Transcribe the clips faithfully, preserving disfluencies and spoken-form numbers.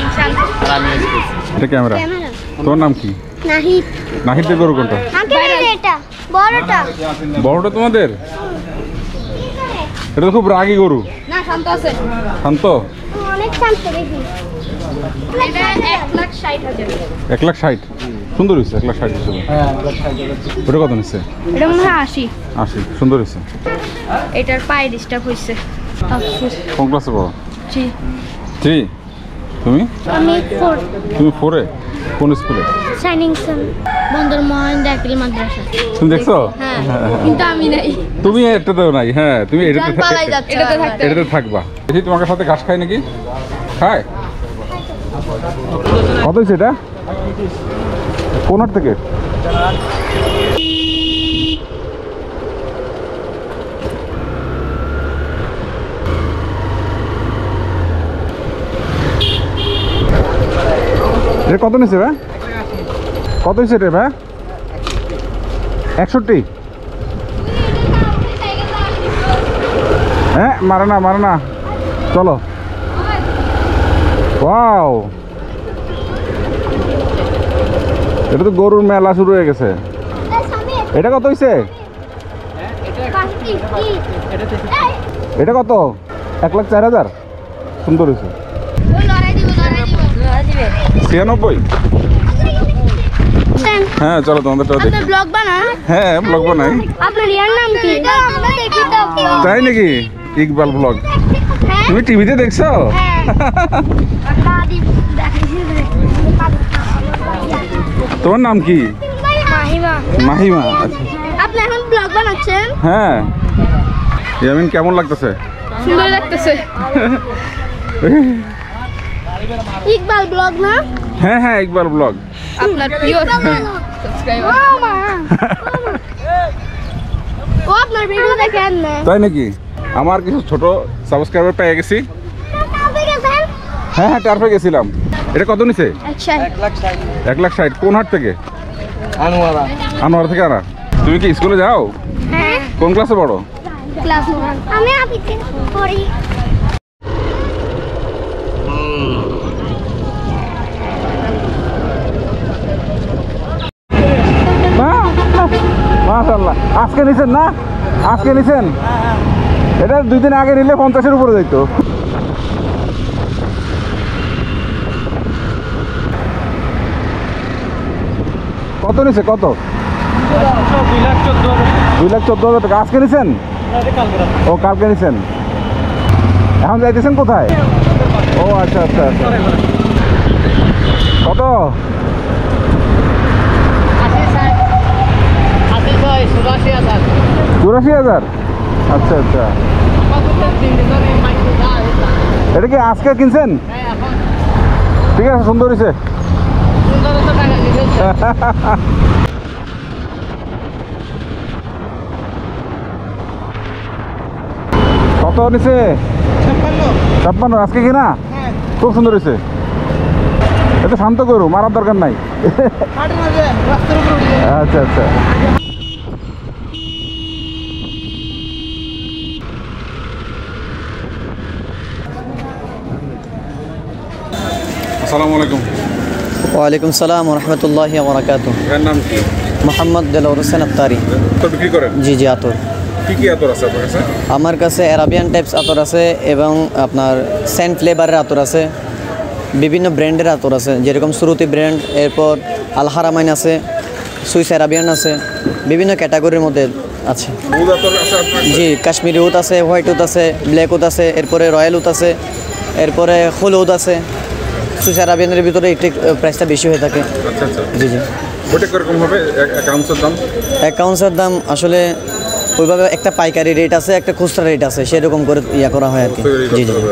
আর আমি এটা ক্যামেরা। তোর নাম কি? নাহিদ। নাহিদের গরু কোনটা? এটা বড়টা। বড়টা তোমাদের? এটা তো খুব রাগী গরু। না, শান্ত আছে। শান্ত? অনেক শান্ত দেখি। এটা এক লাখ ষাট হাজার। এক লাখ ষাট? সুন্দর হয়েছে। এক লাখ ষাট হিসেবে। হ্যাঁ এক লাখ ষাট হাজার। ওটা কত নিচ্ছে? এটা মনে হয় আশি। আশি। সুন্দর হয়েছে। এটার পায়ে ডিস্টার্ব হয়েছে। কোন ক্লাসে পড়ো? জি। থ্রি। তুমি? আমি ফোর। তুমি ফোরে? কোন স্কুলে? শাইনিং সান বন্দর মহান দাখিল মাদ্রাসা। তুমি দেখছো? হ্যাঁ, কিন্তু আমি নাই। তুমি এটাতেও নাই। হ্যাঁ, তুমি এটাতে পালাই যাচ্ছে। এটাতে থাকতে এটাতে থাকবা। দেখি তোমার সাথে ঘাস খায় নাকি? খায়? কত হয়েছে এটা? কোন হাট থেকে? এটা কত নিচ্ছে ভাই? কত হয়েছে রে ভাই? একষট্টি? হ্যাঁ, মারে না মারে না। চলো। ওয়াও, এটা তো গরুর মেলা শুরু হয়ে গেছে। এটা কত হয়েছে? এটা কত? এক লাখ চার হাজার। সুন্দর হয়েছে। ছিয়ানব্বই? হ্যাঁ চলো তোমাদেরটা দেখি। ব্লগ বানান? হ্যাঁ ব্লগ বানাই। আপনার ইয়ার নাম কি? আমরা দেখি তো। তাই নাকি? ইকবাল ব্লগ। তুমি টিভিতে দেখছো? তোমার নাম কি? মাহিমা। মাহিমা। আচ্ছা। আপনি এখন ব্লগ বানাচ্ছেন? হ্যাঁ। ইয়ামিন কেমন লাগতেছে? সুন্দর লাগতেছে। ইকবাল ব্লগ না? হ্যাঁ হ্যাঁ ইকবাল ব্লগ। আপনার প্রিয় সাবস্ক্রাইবার। ও আপনার ভিডিও দেখেন না? তাই নাকি? আমার কিছু ছোট সাবস্ক্রাইবার পেয়ে গেছি। হ্যাঁ হ্যাঁ টার্ফে গেছিলাম। এটা কত নিছে? এক লাখ ষাট। এক লাখ ষাট। কোন হাট থেকে? আনোয়ারা। আনোয়ারা থেকে আনা। তুমি কি স্কুলে যাও? হ্যাঁ। কোন ক্লাসে পড়ো? Class one. আমি আপিতে পড়ি। মাশাআল্লাহ। আজকে নিছেন না? আজকে নিছেন? এটা দুই দিন আগে নিলে পঞ্চাশের উপরে যাইতো। কত নিছে? কত? দুই লাখ চোদ্দ হাজার টাকা। আজকে নিছেন? ও কালকে নিছেন। এখন যাইতেছেন কোথায়? ও আচ্ছা আচ্ছা আচ্ছা। কত? চুরাশি হাজার? আচ্ছা আচ্ছা। এটা কি আজকে কিনছেন? ঠিক আছে, সুন্দর হয়েছে। কত নিছে? ছাপ্পান্ন। আজকে কিনা? খুব সুন্দর হয়েছে। এটা শান্ত করু, মারার দরকার নাই। আচ্ছা আচ্ছা। আসসালামু আলাইকুম। ওয়ালাইকুম সালাম রহমতুল্লাহি ওয়া বারাকাতুহু। এর নাম কি? মোহাম্মদ দেলোয়ার হোসেন আত্তারি। আতর বিক্রি করেন? জি জি আতর। কি কি আতর আছে আপনার কাছে? আমার কাছে অ্যারাবিয়ান টাইপস আতর আছে এবং আপনার সেন্ট ফ্লেভারের আতর আছে, বিভিন্ন ব্র্যান্ডের আতর আছে, যেরকম সুরুতি ব্র্যান্ড, এরপর আল হারামাইন আছে, সুইস অ্যারাবিয়ান আছে, বিভিন্ন ক্যাটাগরির মধ্যে আছে। উদ আতর আছে আপনার? জি, কাশ্মীরি উদ আছে, হোয়াইট উদ আছে, ব্ল্যাক উদ আছে, এরপরে রয়্যাল উদ আছে, এরপরে হোল উদ আছে। সুইস অ্যারাবিয়ানের ভিতরে একটু প্রাইসটা বেশি হয়ে থাকে। আচ্ছা আচ্ছা। জি জি। ওটা কিরকম হবে এক আউন্সের দাম? এক আউন্সের দাম আসলে ওইভাবে একটা পাইকারি রেট আছে, একটা খুচরা রেট আছে, সেরকম করে ইয়া করা হয় আর কি। জি জি।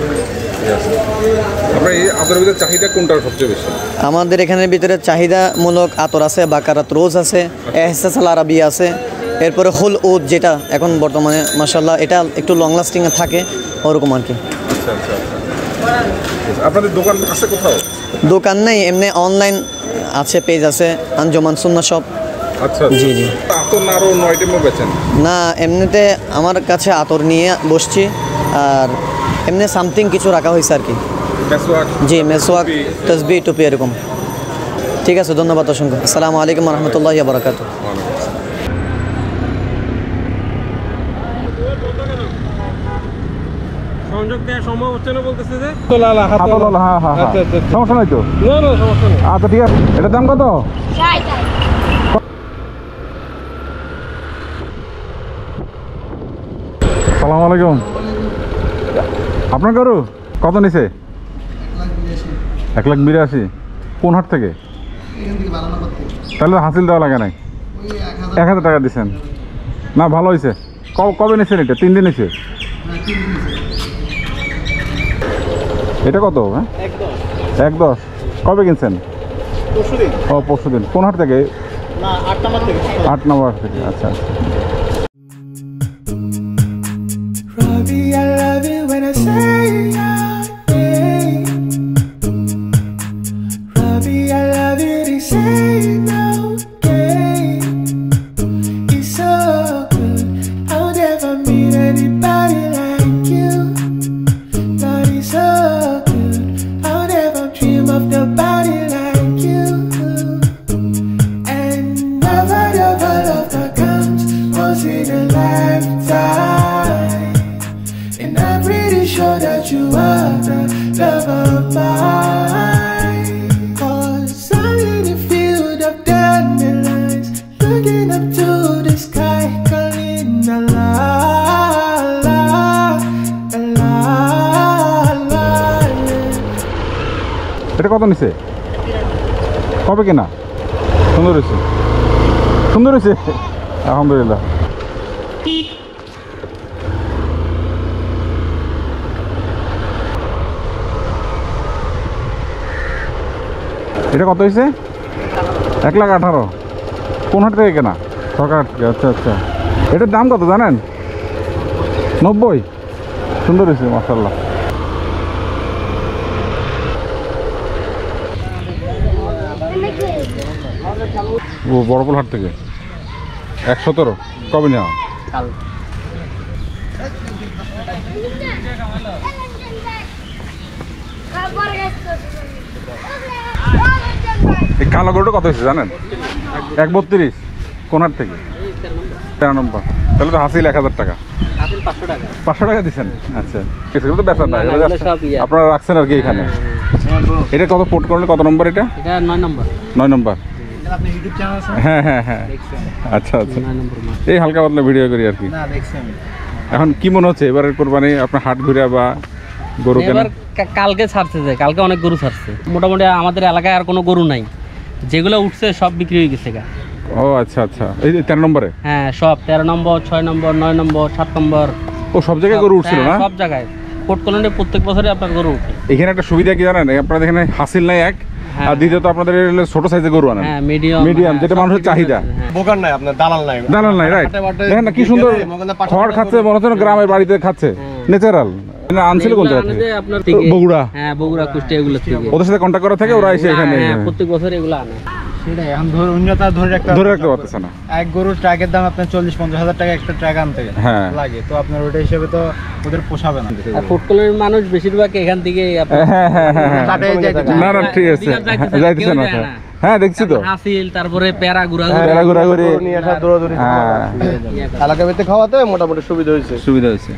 আপনার এই আতরের ভিতরে চাহিদা কোনটার সবচেয়ে বেশি? আমাদের এখানের ভিতরে চাহিদামূলক আতর আছে, বাকারাত রোজ আছে, এহসাস আল আরাবিয়া আছে, এরপরে হোল উদ যেটা এখন বর্তমানে মাশাআল্লাহ এটা একটু লং লাস্টিং থাকে ওরকম আর কি। আচ্ছা আচ্ছা আচ্ছা। আপনাদের দোকান আছে কোথাও? দোকান নেই, এমনি অনলাইন আছে, পেজ আছে, আঞ্জুমান সুন্নাহ শপ। আচ্ছা জি জি। আতর না আরও অন্য আইটেমও বেচেন? না, এমনিতে আমার কাছে আতর নিয়ে বসছি, আর এমনি সামথিং কিছু রাখা হয়েছে আর কি। মেসওয়াক জি মেসওয়াক তসবিহ টুপি এরকম। ঠিক আছে, ধন্যবাদ অসংখ্য। আসসালামু আলাইকুম রহমতুল্লাহি ওয়া বারাকাতুহু। সংযোগ দেওয়া সম্ভব হচ্ছে না বলতেছে যে হাতল হ্যাঁ হ্যাঁ হ্যাঁ সমস্যা নাই তো। না না সমস্যা নেই। আচ্ছা ঠিক আছে, এটার দাম কত? ষাট সালাম আলাইকুম। আপনার গরু কত নিছে? এক লাখ বিরাশি। কোন হাট থেকে? তাহলে হাসিল দেওয়া লাগে নাই, এক হাজার টাকা দিচ্ছেন না? ভালো হয়েছে। কবে নিচ্ছেন এটা? তিন দিন নিচ্ছে। এটা কত? হ্যাঁ এক দশ। কবে কিনছেন? ও পরশু দিন। কোন হাট থেকে? আট নম্বর থেকে। আচ্ছা আচ্ছা। Robbie, I love it when I say your name. Robbie, I love it, he say no game. He's so good, I'll never meet anybody like you. God, he's so good, I'll never dream of nobody like you. And never, never love that comes once in a lifetime. And I'm pretty sure that you are the love of mine. Cause I'm in the field of dandelions, looking up to the sky, calling Allah, Allah, Allah, Allah. এটা কত নিছে? কবে কেনা? সুন্দর হয়েছে, সুন্দর হয়েছে আলহামদুলিল্লাহ। এটা কত হয়েছে? এক লাখ আঠারো। কোন হাট থেকে কেনা? সরকার হাট থেকে। আচ্ছা আচ্ছা। এটার দাম কত জানেন? নব্বই। সুন্দর হয়েছে মাশাআল্লাহ। ও বড়পোল হাট থেকে এক সতেরো। কবে নেওয়া? এই কালো গরুটা কত হয়েছে জানেন? এক বত্রিশ। কোন হাট থেকে? তেরো নম্বর। তাহলে তো হাসিল এক হাজার টাকা। পাঁচশো টাকা দিচ্ছেন? আচ্ছা, এগুলো তো বেচার না, আপনারা রাখছেন আর কি এখানে। এটা কত পোর্ট করলে? কত নম্বর এটা? নয় নম্বর। নয় নম্বর। হ্যাঁ হ্যাঁ হ্যাঁ। আচ্ছা আচ্ছা, এই হালকা পাতলা ভিডিও করি আর কি। এখন কি মনে হচ্ছে এবারের কোরবানি আপনার হাট ঘুরে বা গরু কেনা? কালকে ছাড়ছে, যে কালকে অনেক গরু ছাড়ছে। মোটামুটি আমাদের এলাকায় আর কোনো গরু নাই, যেগুলো উঠছে সব বিক্রি হয়ে গেছে গা। ও আচ্ছা আচ্ছা। এই তেরো নম্বরে? হ্যাঁ সব তেরো নম্বর, ছয় নম্বর, নয় নম্বর, সাত নম্বর। ও সব জায়গায় গরু উঠছিল না? সব জায়গায় কোর্ট কলোনি প্রত্যেক বছরই আপনার গরু উঠে। এখানে একটা সুবিধা কি জানেন? আপনাদের এখানে হাসিল নাই এক, আর দ্বিতীয়ত আপনাদের ছোট সাইজের গরু আনেন। হ্যাঁ মিডিয়াম, মিডিয়াম যেটা মানুষের চাহিদা। বোকার নাই আপনার, দালাল নাই। দালাল নাই, রাইট। দেখেন না কি সুন্দর খড় খাচ্ছে, মনে হচ্ছে গ্রামের বাড়িতে খাচ্ছে, ন্যাচারাল। আনছিল কোন জায়গা থেকে? আপনার থেকে বগুড়া। হ্যাঁ বগুড়া, কুষ্টিয়া, এগুলো থেকে। ওদের সাথে কন্টাক্ট করা থাকে, ওরা এসে এখানে প্রত্যেক বছর এগুলো আনে। সেটাই এখন ধরে উন্নতা ধরে রাখতে ধরে রাখতে পারতেছে না। এক গরুর ট্রাকের দাম আপনার চল্লিশ পঞ্চাশ হাজার টাকা একটা ট্রাক আনতে হ্যাঁ লাগে, তো আপনার ওটা হিসেবে তো ওদের পোষাবে না। আর ফুড কলোনির মানুষ বেশিরভাগ এখান থেকে হ্যাঁ হ্যাঁ হ্যাঁ হ্যাঁ। না না ঠিক আছে, যাইতেছে না। হ্যাঁ দেখছি তো। হাসিল, তারপরে প্যারা ঘুরা প্যারা ঘুরা ঘুরে নিয়ে আসা দৌড়াদৌড়ি এলাকা ভিত্তিক খাওয়াতে মোটামুটি সুবিধা হয়েছে। সুবিধা হয়েছে।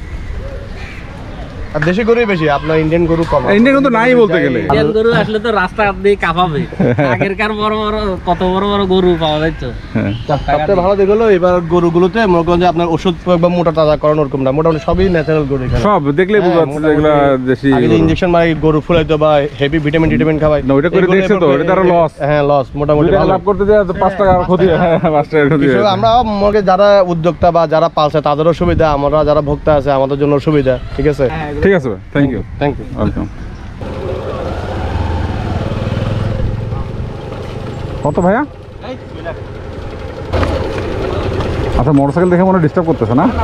আর দেশি গরুই বেশি, আপনার ইন্ডিয়ান গরু কম। ইন্ডিয়ান তো নাই বলতে গেলে। ইন্ডিয়ান গরু আসলে তো রাস্তা আপনি কাঁপাবে। আগেরকার বড় বড় কত বড় বড় গরু পাওয়া যাচ্ছে। সবচেয়ে ভালো দিক হলো এবার গরুগুলোতে মনে করেন যে আপনার ওষুধ প্রয়োগ বা মোটা তাজা করানো ওরকম না, মোটামুটি সবই ন্যাচারাল গরু এখানে। সব দেখলেই বোঝা যাচ্ছে যে এগুলা দেশি। আগে যে ইনজেকশন মারি গরু ফুলাইতো বা হেভি ভিটামিন টিটামিন খাওয়াই, না ওইটা করে দেখছে তো, এটা তার লস। হ্যাঁ লস, মোটামুটি ভালো লাভ করতে যায় পাঁচ টাকা ক্ষতি। হ্যাঁ পাঁচ টাকা ক্ষতি। আমরা মনে যারা উদ্যোক্তা বা যারা পালছে তাদেরও সুবিধা, আমরা যারা ভোক্তা আছে আমাদের জন্য সুবিধা। ঠিক আছে, ঠিক আছে ভাই, thank you. Thank you, welcome. কত ভাইয়া? আচ্ছা মোটরসাইকেল দেখে মনে ডিস্টার্ব করতেছে না?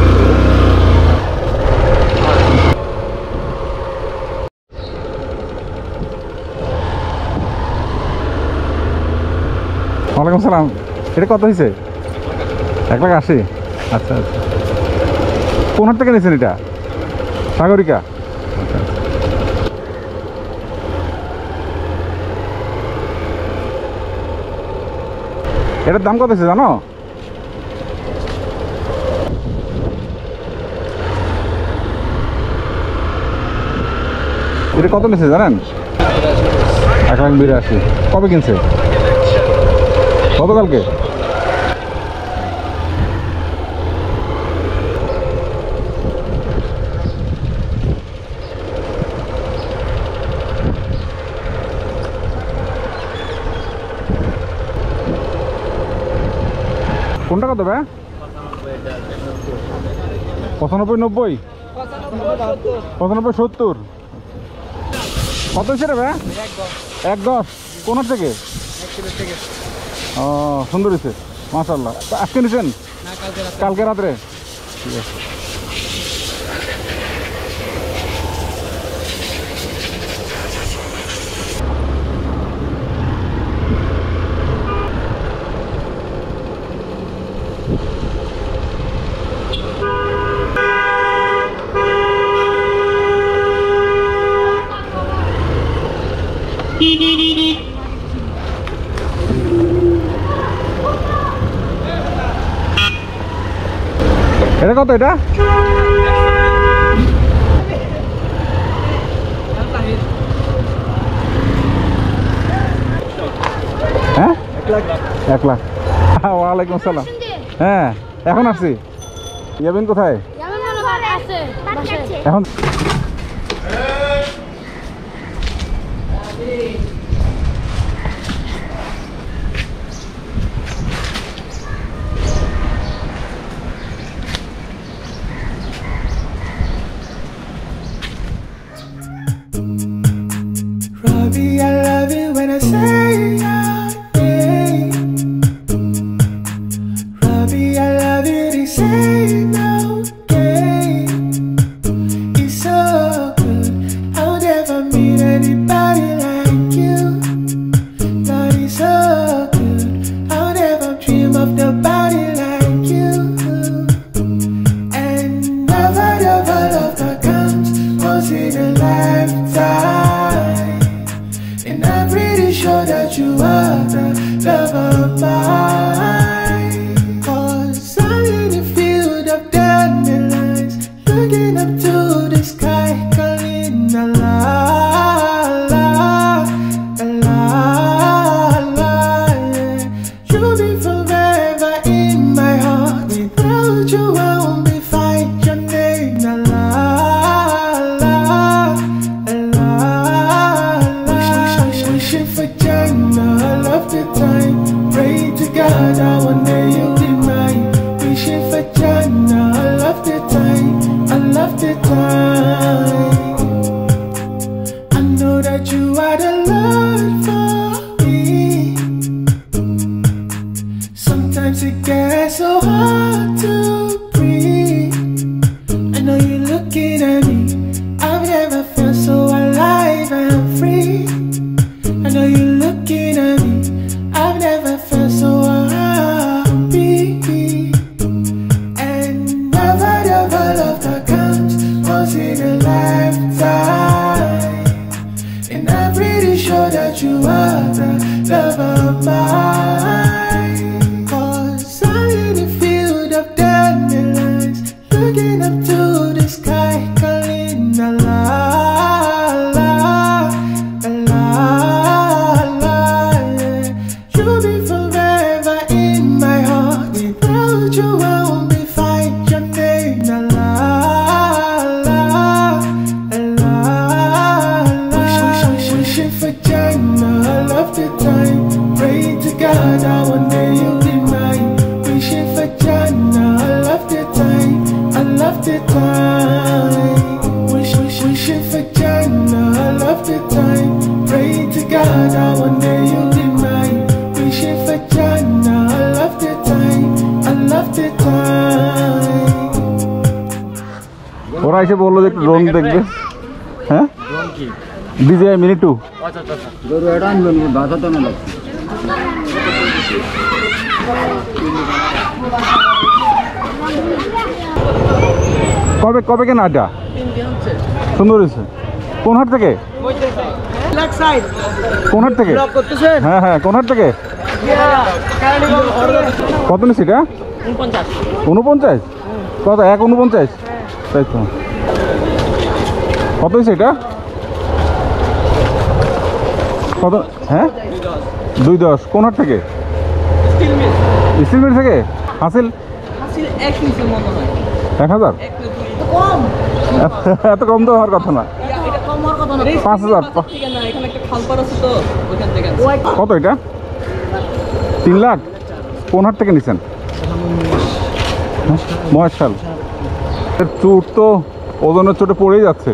ওয়ালাইকুম সালাম। এটা কত হয়েছে? এক লাখ আশি। আচ্ছা আচ্ছা। কোন হাট থেকে নিয়েছেন এটা? সাগরিকা। এটার দাম কত আছে জানো? এটা কত নিচ্ছে জানেন? এক লাখ বিরাশি। কবে কিনছে? গতকালকে? কোনটা কত ভাই? পঁচানব্বই নব্বই পঁচানব্বই সত্তর। কত হয়েছে রে ভাই? এক দশ। কোনার থেকে? ও সুন্দর হয়েছে মাশাআল্লাহ। আজকে নিছেন? কালকে রাত্রে? ঠিক আছে। এটা কত? এটা হ্যাঁ এক লাখ। ওয়ালাইকুম আসসালাম। হ্যাঁ এখন আসছি। ইয়াবিন কোথায় এখন? Robbie, I love it when I say your name. Robbie, I love it, he say no game. It's so good, I'll never meet anybody like you. Lord, it's so good, I'll never dream of nobody like you. And never, never love that comes once in a lifetime. And I'm pretty sure that you are the love of mine. Cause I'm in the field of dandelions, looking up to the sky, calling Allah, Allah, Allah, Allah, yeah. You'll be forever in my heart. Without you I won't be fine. Your name, Allah, Allah, Allah. Wishing for Jannah, I love the time. Pray to God, I one day you'll be mine. Wishing for Jannah, I love the time. I love the time. I know that you are the Lord for me. Sometimes it gets so hard to breathe. I know you're looking at me. I've never felt so alive and free. I know you're looking at me. I've never felt so happy. And never, never love that comes once in a lifetime. And I'm pretty sure that you are the love of mine. Cause I'm in the field of dandelions, looking up to the sky, calling Allah, Allah, Allah, Allah, yeah. You'll be forever in my heart. Without you I won't be fine. Your name, Allah, Allah, Allah, Allah. Wishing for Jannah, I love the time. Pray to God, I one day you'll be mine. Wishing for Jannah, I love the time. I love the time. Wish, wish, wishing for Jannah, I love the time. Pray to God, I one day you'll be mine. Wishing for Jannah, I love the time. I love the time. ওরা এসে বললো যে একটু drone দেখবে। হ্যাঁ DJ mini two. কবে কবে কেনা এটা? সুন্দর হয়েছে। কোন হাট থেকে? কোন হাট থেকে? হ্যাঁ হ্যাঁ কোন হাট থেকে? কত নিচ্ছে এটা? উনপঞ্চাশ। কত? এক উনপঞ্চাশ? তাই তো। কত হয়েছে এটা? কত? হ্যাঁ, দুই দশ। কোন হাট থেকে? স্টিল মিল থেকে। হাসিল এক হাজার। এত কম তো হওয়ার কথা না। পাঁচ হাজার। কত এটা? তিন লাখ। কোন হাট থেকে নিছেন? মহেশখাল। চুট তো ওজনের চোটে পড়েই যাচ্ছে।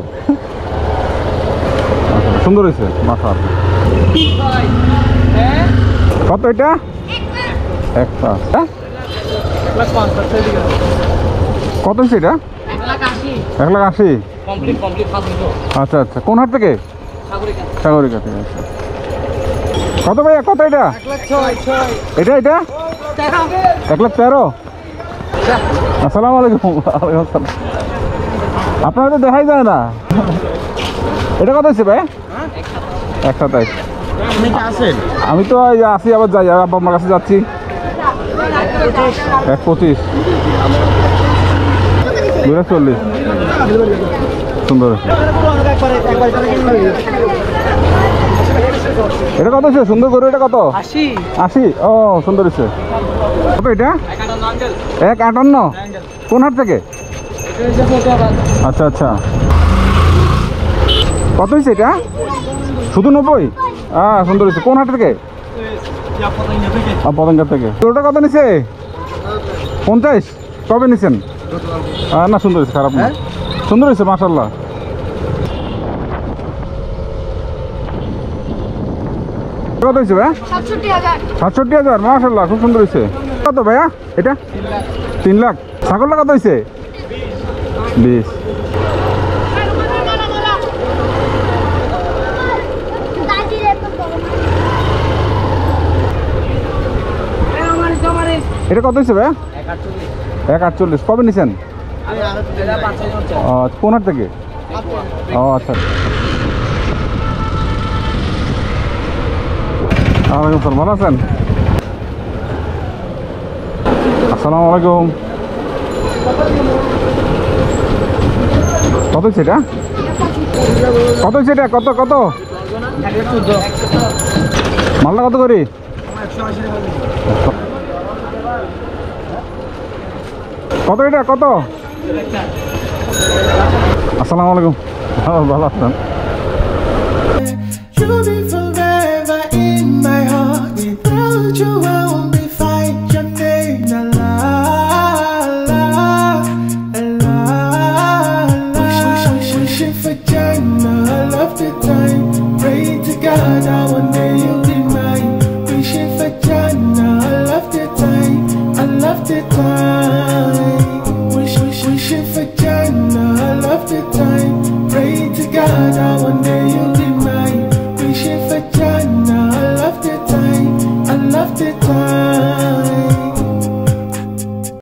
সুন্দর হয়েছে মাথা। কত এটা? একটা। কত হয়েছে এটা? এক লাখ আশি। আচ্ছা আচ্ছা। কোন হাট থেকে? সাগরিকা থেকে। কত ভাইয়া? কত এটা? এটা এটা এক লাখ তেরো। আসসালামু আলাইকুম। আপনারা তো দেখাই যায় না। এটা কত হচ্ছে ভাই? এক সাতাইশ। আমি তো আসি আবার যাই, আব্বা আমার কাছে যাচ্ছি। এক পঁচিশ। দুই লাখ চল্লিশ। সুন্দর। এটা কত হচ্ছে? সুন্দর করে। এটা কত? আশি। আশি। ও সুন্দর হচ্ছে। কত এটা? এক আটান্ন। কোন হাট থেকে? আচ্ছা আচ্ছা। কত হয়েছে এটা? শুধু নব্বই। হ্যাঁ সুন্দর হয়েছে। কোন হাট থেকে? পতঙ্গা থেকে। ওটা কত নিছে? পঞ্চাশ। কবে নিছেন? না সুন্দর হয়েছে, খারাপ না, সুন্দর হয়েছে মাশাআল্লাহ। কত হয়েছে ভাইয়া? সাতষট্টি হাজার। মাশাআল্লাহ, খুব সুন্দর হয়েছে। কত ভাইয়া এটা? তিন লাখ। ছাগলটা কত হয়েছে? বিশ। এটা কত হয়েছে ভাইয়া? এক আটচল্লিশ। কবে নিছেন? কোন হাট থেকে? ও আচ্ছা। ওয়ালাইকুম সালাম। ভালো আছেন? আসসালামু আলাইকুম। কত হচ্ছে এটা? কত হচ্ছে এটা? কত কত? মালটা কত করি? কত এটা? কত? আসসালামু আলাইকুম। ভালো আছেন? You'll be forever in my heart. Without you, I won't be fine. Your name, la la la la la. Wish, wish, wish, wishing for Jannah. I love the time. Pray to God, I one day you'll be mine. Wishing for Jannah. I love the time. I love the time. Wish, wish, wishing for Jannah. I love the time. Pray to God, I